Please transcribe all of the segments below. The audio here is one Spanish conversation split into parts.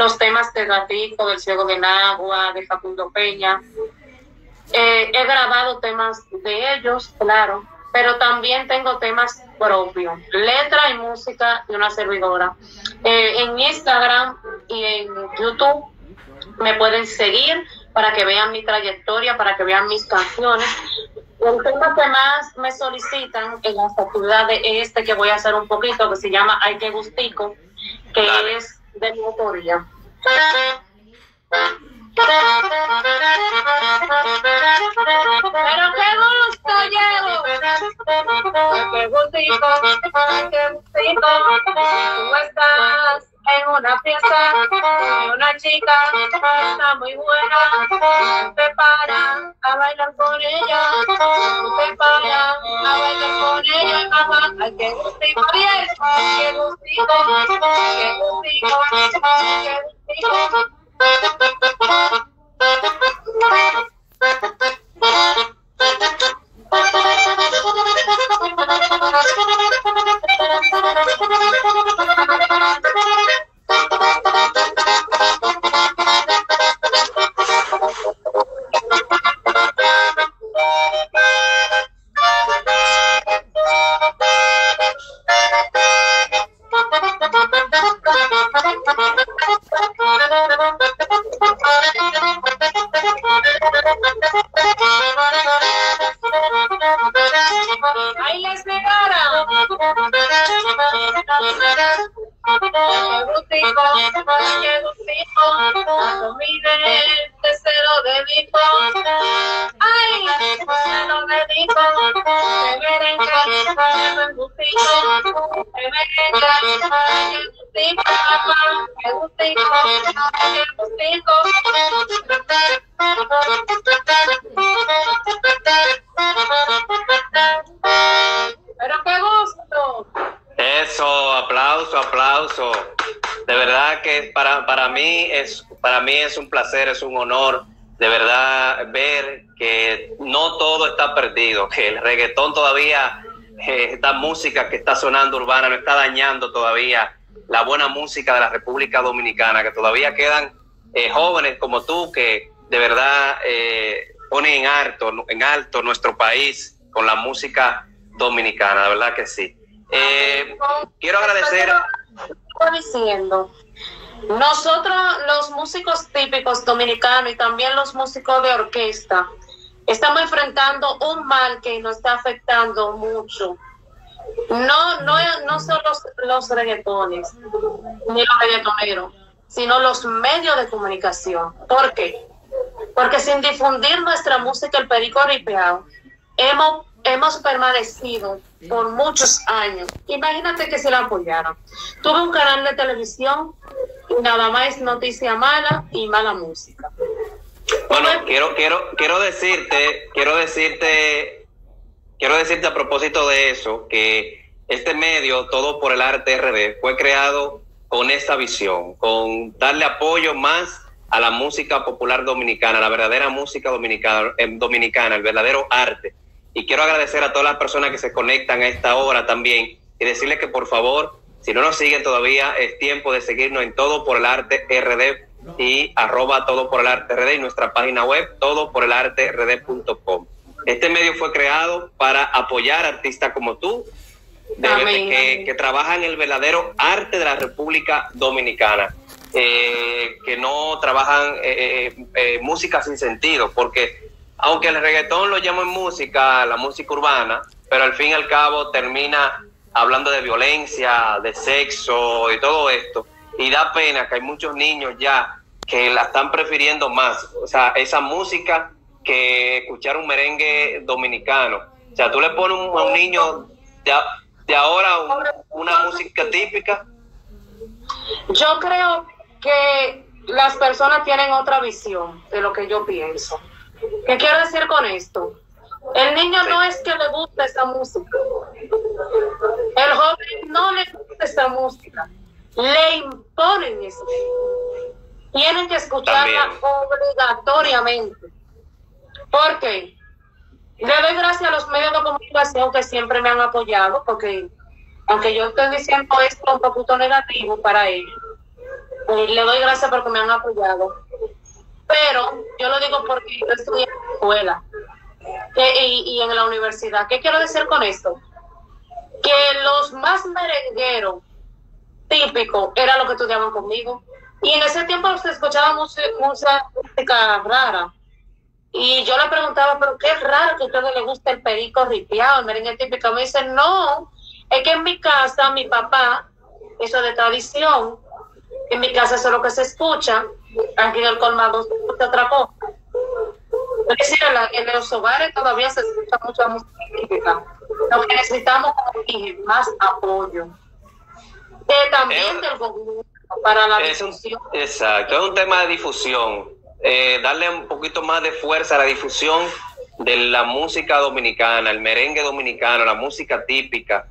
los temas de Gatico, del Ciego de Nagua, de Facundo Peña. He grabado temas de ellos, claro, pero también tengo temas propios, letra y música de una servidora. En Instagram y en YouTube me pueden seguir para que vean mi trayectoria, para que vean mis canciones. El tema que más me solicitan en las actividades es este que voy a hacer un poquito, que se llama Ay que gustico, que es de mi autoría. Pero qué gusto llevo, qué gustico, qué gustico. Tú estás en una fiesta y una chica está muy buena, te para a bailar con ella, te para a bailar con ella, mamá. Ay, qué gustico, bien, qué gustico, qué gustico, qué gustico. Ahí les pegaron. Qué gustico, domine el deseo de Vico. Ay, se lo dedico. Que merengue, que gustico, que merengue, que gustico, que gustico. Pero qué gusto. Eso, aplauso, aplauso. De verdad que para mí es un placer, es un honor, de verdad, ver que no todo está perdido, que el reggaetón todavía, esta música que está sonando urbana, no está dañando todavía la buena música de la República Dominicana, que todavía quedan jóvenes como tú que de verdad ponen en alto nuestro país con la música dominicana, la verdad que sí. Quiero agradecer. Diciendo, nosotros los músicos típicos dominicanos y también los músicos de orquesta estamos enfrentando un mal que nos está afectando mucho. No son los reggaetones ni los reggaetoneros, sino los medios de comunicación. ¿Por qué? Porque sin difundir nuestra música, el perico ripeado, hemos permanecido por muchos años. Imagínate que se la apoyaron. Tuve un canal de televisión y nada más es noticia mala y mala música. Bueno, quiero decirte a propósito de eso, que este medio, Todo por el Arte RD, fue creado con esta visión, con darle apoyo más a la música popular dominicana, la verdadera música dominicana, el verdadero arte. Y quiero agradecer a todas las personas que se conectan a esta hora también y decirles que por favor, si no nos siguen todavía, es tiempo de seguirnos en Todo por el Arte RD y @Todo por el Arte RD y nuestra página web todoporelarterd.com. Este medio fue creado para apoyar artistas como tú, que trabajan el verdadero arte de la República Dominicana, que no trabajan música sin sentido, porque aunque el reggaetón lo llaman música, la música urbana, pero al fin y al cabo termina hablando de violencia, de sexo y todo esto. Y da pena que hay muchos niños ya que la están prefiriendo más, o sea, esa música que escuchar un merengue dominicano. O sea, tú le pones a un niño de ahora una música típica. Yo creo que las personas tienen otra visión de lo que yo pienso. ¿Qué quiero decir con esto? El niño no es que le guste esa música. El joven no le gusta esa música. Le imponen eso. Tienen que escucharla obligatoriamente. ¿Por qué? Le doy gracias a los medios de comunicación que siempre me han apoyado, porque aunque yo estoy diciendo esto un poquito negativo para ellos, Le doy gracias porque me han apoyado. Pero yo lo digo porque yo estudié en la escuela y en la universidad. ¿Qué quiero decir con esto? Que los más merengueros típicos era lo que estudiaban conmigo. Y en ese tiempo se escuchaba música rara. Y yo le preguntaba, pero qué raro que a ustedes les gusta el perico ripiado, el merengue típico. Me dicen, no, es que en mi casa, mi papá, eso es de tradición, en mi casa eso es lo que se escucha, aquí en el colmado se escucha otra cosa. Es decir, en los hogares todavía se escucha mucha música típica. Lo que necesitamos, como dije, más apoyo. También del gobierno para la difusión. Exacto, es un tema de difusión. Darle un poquito más de fuerza a la difusión de la música dominicana, el merengue dominicano, la música típica,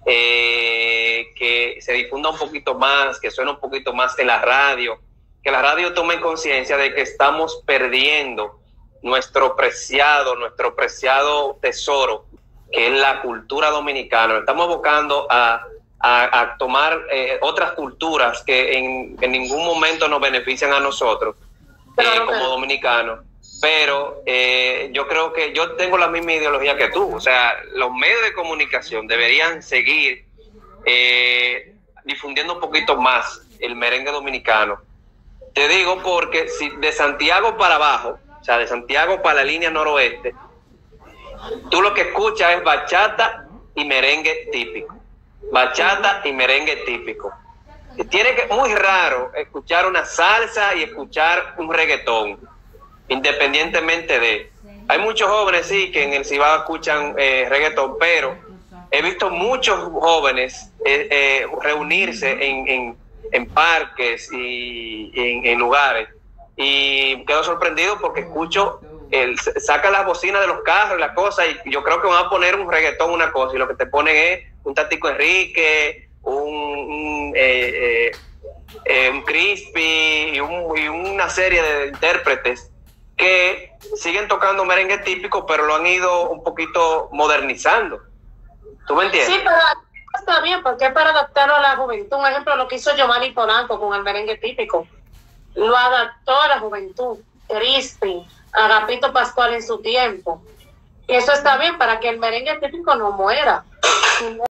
que se difunda un poquito más, que suene un poquito más en la radio, que la radio tome conciencia de que estamos perdiendo nuestro preciado tesoro, que es la cultura dominicana. Estamos abocando a tomar otras culturas que en ningún momento nos benefician a nosotros. Como dominicano, pero yo creo que yo tengo la misma ideología que tú. O sea, los medios de comunicación deberían seguir difundiendo un poquito más el merengue dominicano. Te digo porque si de Santiago para abajo, o sea, de Santiago para la línea noroeste, tú lo que escuchas es bachata y merengue típico. Bachata y merengue típico. Tiene que muy raro escuchar una salsa y escuchar un reggaetón, independientemente de. Hay muchos jóvenes, sí, que en el Cibao escuchan reggaetón, pero he visto muchos jóvenes reunirse en parques y en lugares, y quedo sorprendido porque escucho, sacan las bocinas de los carros y las cosas, y yo creo que van a poner un reggaetón, una cosa, y lo que te ponen es un Tatico Enrique, un Crispy y una serie de intérpretes que siguen tocando merengue típico, pero lo han ido un poquito modernizando. ¿Tú me entiendes? Sí, pero está bien, porque es para adaptarlo a la juventud. Un ejemplo, lo que hizo Giovanni Polanco con el merengue típico. Lo adaptó a la juventud. Crispy, Agapito Pascual en su tiempo. Y eso está bien para que el merengue típico no muera.